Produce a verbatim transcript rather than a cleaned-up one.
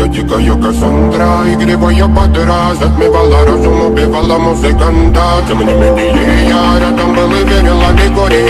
Я дикая Кассандра, игривая подра, затмевала разум, убивала музыканта. Тем не менее я рядом был и верила в горе.